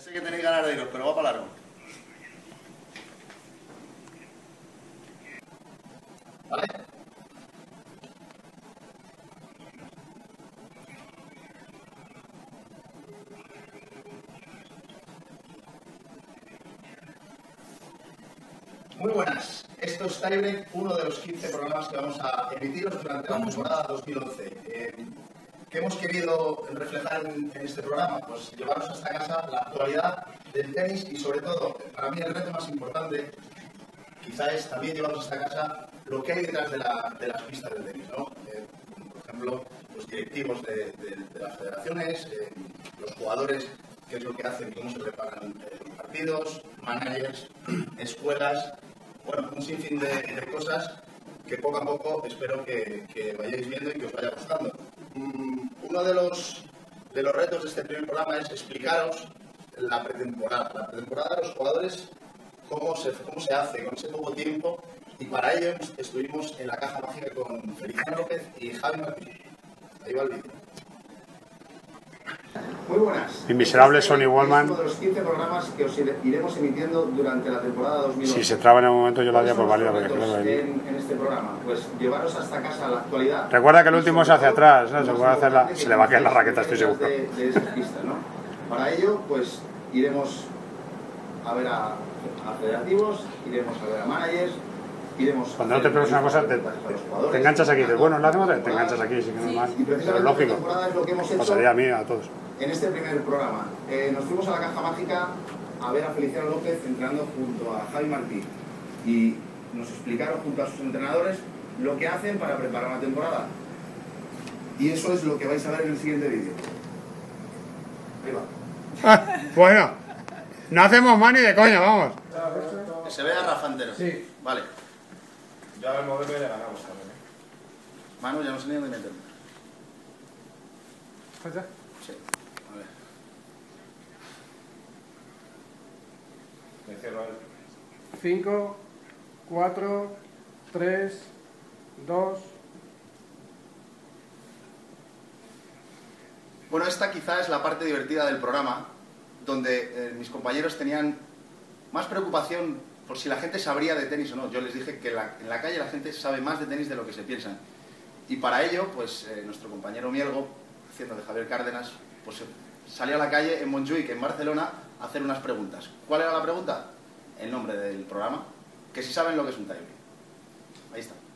sé que tenéis ganas de iros, pero va para largo. ¿Vale? Muy buenas. Esto es Tiebreak, uno de los 15 programas que vamos a emitiros durante la temporada 2011. ¿Qué hemos querido reflejar en este programa? Pues llevaros hasta casa la actualidad del tenis y, sobre todo, para mí el reto más importante quizá es también llevaros hasta casa lo que hay detrás de las pistas del tenis, ¿no? Por ejemplo, los directivos de las federaciones, los jugadores, qué es lo que hacen, cómo se preparan los partidos, managers, escuelas, bueno, un sinfín de cosas que poco a poco espero que vayáis viendo y que os vaya gustando. Uno de los retos de este primer programa es explicaros la pretemporada. La pretemporada de los jugadores, cómo se hace con ese poco tiempo, y para ello estuvimos en la caja mágica con Feliciano López y Javi Martín. Ahí va el vídeo. Muy buenas. Mi miserable Sonny Wallman. Es uno de los 15 programas que os iremos emitiendo durante la temporada 2011. Si se traba en el momento yo la haría por válida. En este programa, pues llevaros hasta casa la actualidad. Recuerda que el último es hacia atrás, ¿no? Se le va a caer la raqueta, estoy seguro. De esas pistas, ¿no? Para ello, pues iremos a ver a federativos, iremos a ver a managers, iremos. Cuando no te preguntas una cosa, te enganchas aquí. Dices, bueno, lo hacemos, te enganchas aquí, sí que no es mal. Pero es lógico. Pasaría a mí, a todos. En este primer programa, nos fuimos a la caja mágica a ver a Feliciano López entrenando junto a Javi Martí, y nos explicaron junto a sus entrenadores lo que hacen para preparar la temporada. Y eso es lo que vais a ver en el siguiente vídeo. Ahí va. Bueno, no hacemos más ni de coña, vamos. Que se vea Rafa entero. Sí. Vale. Ya al modelo ya ganamos también. Manu, ya no sé ni dónde meterme. ¿Allá? Sí. A ver. Me cierro él. 5, 4, 3, 2. Bueno, esta quizá es la parte divertida del programa, donde mis compañeros tenían más preocupación por si la gente sabría de tenis o no. Yo les dije que en la calle la gente sabe más de tenis de lo que se piensan. Y para ello, pues nuestro compañero Mielgo, haciendo de Javier Cárdenas, pues salió a la calle en Montjuïc, en Barcelona, a hacer unas preguntas. ¿Cuál era la pregunta? El nombre del programa, que si saben lo que es un tiebreak. Ahí está.